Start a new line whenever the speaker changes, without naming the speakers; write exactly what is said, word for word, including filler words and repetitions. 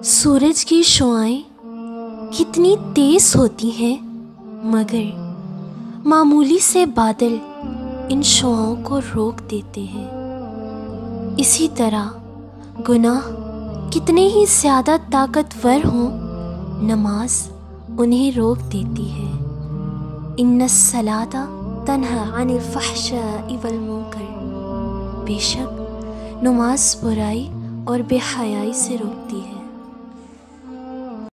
सूरज की शुआएं कितनी तेज होती हैं, मगर मामूली से बादल इन शुआओं को रोक देते हैं। इसी तरह गुनाह कितने ही ज़्यादा ताकतवर हों, नमाज उन्हें रोक देती है। इन्नस्सलाता तन्हा अनिल फ़हशाइ वल मुनकर, बेशक नमाज बुराई और बेहयाई से रोकती है।